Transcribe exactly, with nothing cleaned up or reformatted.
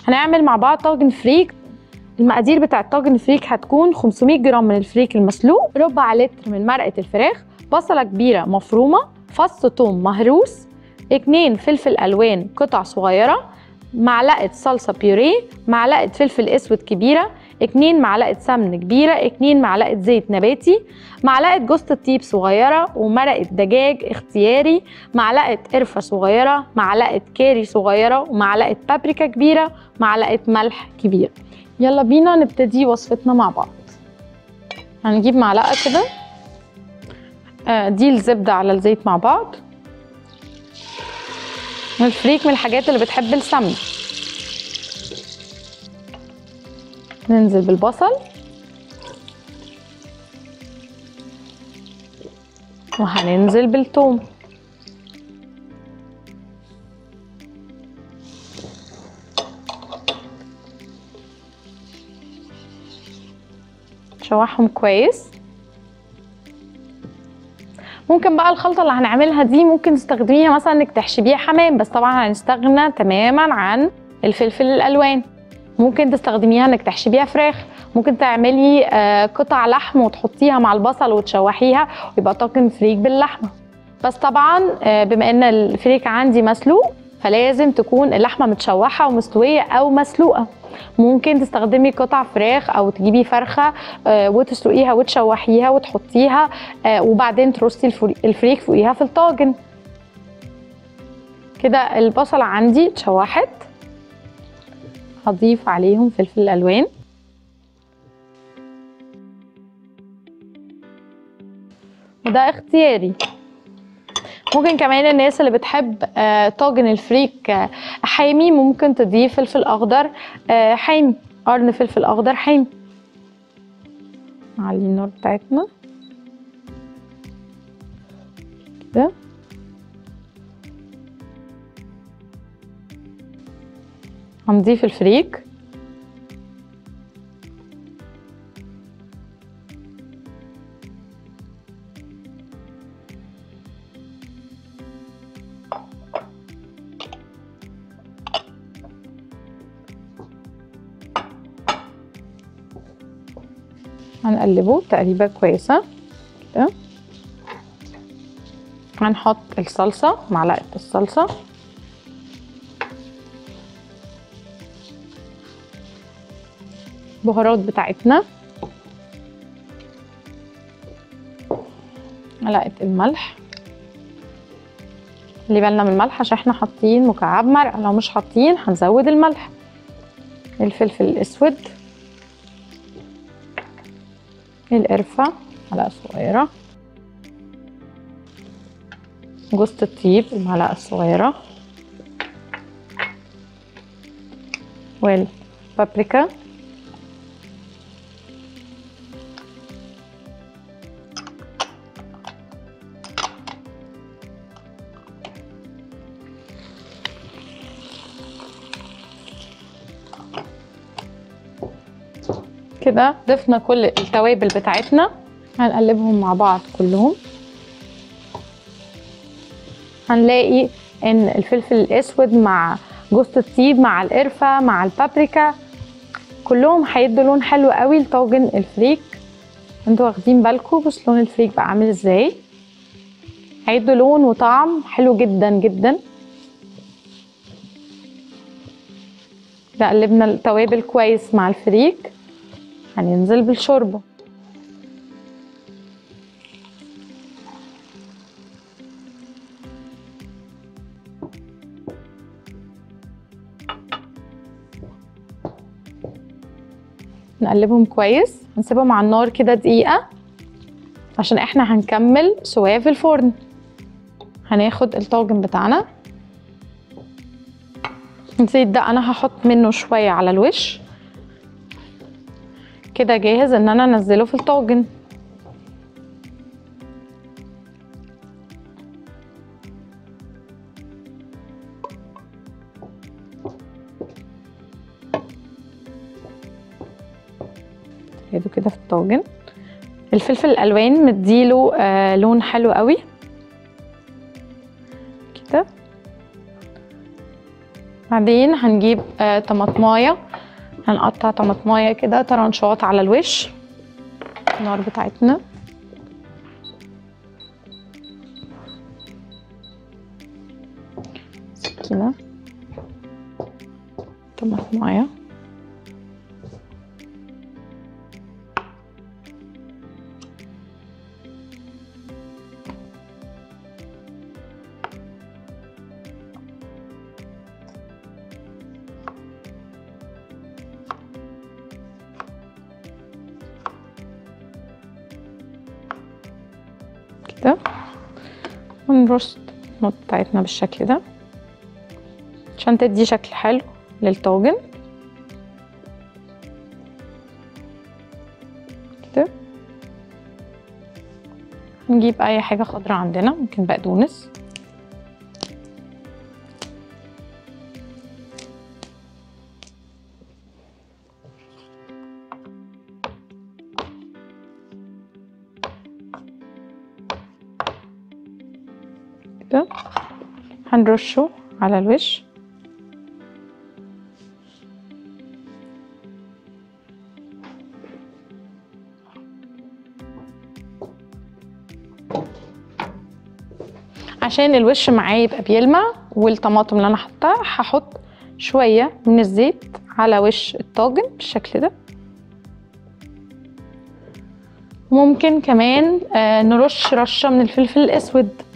هنعمل مع بعض طاجن فريك. المقادير بتاعه طاجن الفريك هتكون خمسمية جرام من الفريك المسلوق، ربع لتر من مرقه الفراخ، بصله كبيره مفرومه، فص ثوم مهروس، اتنين فلفل الوان قطع صغيره، معلقه صلصه بيوريه، معلقه فلفل اسود كبيره، اتنين معلقه سمن كبيره، اتنين معلقه زيت نباتي، معلقه جوز الطيب صغيره، ومرقه دجاج اختياري، معلقه قرفه صغيره، معلقه كاري صغيره، ومعلقه بابريكا كبيره، معلقه ملح كبيره. يلا بينا نبتدي وصفتنا مع بعض. هنجيب معلقه كده، آه دي الزبده على الزيت مع بعض. الفريك من الحاجات اللي بتحب السمن. ننزل بالبصل وهننزل بالثوم، نشوحهم كويس. ممكن بقى الخلطه اللي هنعملها دي ممكن تستخدميها مثلا انك تحشي بيها حمام، بس طبعا هنستغنى تماما عن الفلفل الالوان. ممكن تستخدميها انك تحشي بيها فراخ، ممكن تعملي قطع لحم وتحطيها مع البصل وتشوحيها ويبقى طاجن فريك باللحمه. بس طبعا بما ان الفريك عندي مسلوق فلازم تكون اللحمه متشوحه ومستويه او مسلوقه. ممكن تستخدمي قطع فراخ او تجيبي فرخه وتسلقيها وتشوحيها وتحطيها وبعدين ترصي الفريك فوقيها في الطاجن. كده البصله عندي اتشوحت، هضيف عليهم فلفل الوان وده اختياري. ممكن كمان الناس اللي بتحب طاجن الفريك حامي ممكن تضيف فلفل اخضر حامي، قرن فلفل اخضر حامي. نعلي النار بتاعتنا كده. هنضيف الفريك، هنقلبه تقليبه كويسه كده. هنحط الصلصه، معلقه الصلصه، البهارات بتاعتنا، معلقه الملح. خلي بالنا من الملح عشان احنا حاطين مكعب مرقه، لو مش حاطين هنزود الملح. الفلفل الاسود، القرفه معلقه صغيره، جوز الطيب المعلقه الصغيره، والبابريكا، كده ضفنا كل التوابل بتاعتنا. هنقلبهم مع بعض كلهم. هنلاقي ان الفلفل الاسود مع جوز الطيب مع القرفه مع البابريكا كلهم هيدوا لون حلو قوي لطاجن الفريك. انتوا واخدين بالكم؟ بص لون الفريك بقى عامل ازاي، هيدوا لون وطعم حلو جدا جدا. ده قلبنا التوابل كويس مع الفريك. هننزل بالشوربه. نقلبهم كويس، نسيبهم على النار كده دقيقه عشان احنا هنكمل سواه في الفرن. هناخد الطاجن بتاعنا، الزيت ده انا هحط منه شويه على الوش كده، جاهز ان انا انزله في الطاجن. ادوا كده في الطاجن. الفلفل الالوان مديله آه لون حلو قوي كده. بعدين هنجيب آه طماطمايه، هنقطع طماطمايه كده طرنشات على الوش. النار بتاعتنا سكينه، طماطمايه كده، ونرص الطماطم بتاعتنا بالشكل ده عشان تدي شكل حلو للطاجن كده. نجيب اي حاجه خضراء عندنا، ممكن بقدونس، كده هنرشه على الوش. عشان الوش معاه يبقى بيلمع، والطماطم اللي انا حطاها هحط شويه من الزيت على وش الطاجن بالشكل ده. ممكن كمان آه نرش رشه من الفلفل الاسود